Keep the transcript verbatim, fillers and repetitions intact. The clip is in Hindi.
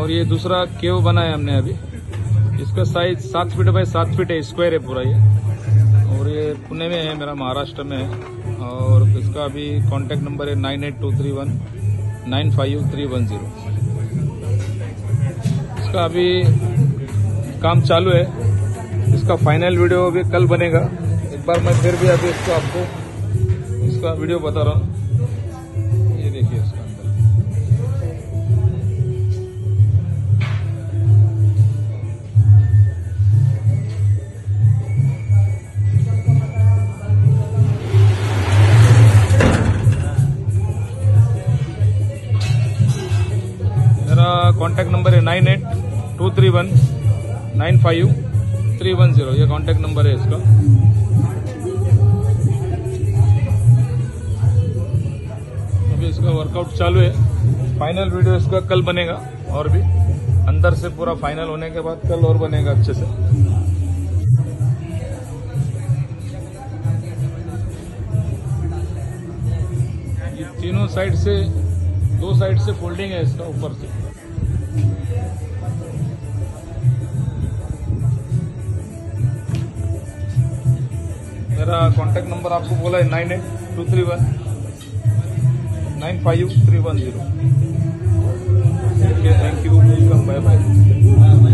और ये दूसरा केव बनाया हमने अभी, इसका साइज सात फीट बाई सात फीट है, स्क्वायर है पूरा ये। और ये पुणे में है, मेरा महाराष्ट्र में है। और इसका अभी कांटेक्ट नंबर है nine eight two three one nine five three one zero. इसका अभी काम चालू है, इसका फाइनल वीडियो अभी कल बनेगा। एक बार मैं फिर भी अभी इसको आपको इसका वीडियो बता रहा हूँ। ये देखिए इसका अंदर मेरा कॉन्टैक्ट नंबर है nine eight two three one nine five three one zero. ये कॉन्टैक्ट नंबर है इसका। अभी इसका वर्कआउट चालू है, फाइनल वीडियो इसका कल बनेगा। और भी अंदर से पूरा फाइनल होने के बाद कल और बनेगा अच्छे से। ये तीनों साइड से, दो साइड से फोल्डिंग है इसका ऊपर से। मेरा कॉन्टैक्ट नंबर आपको बोला है nine eight two three one nine five three one zero. Thank you, welcome, bye bye.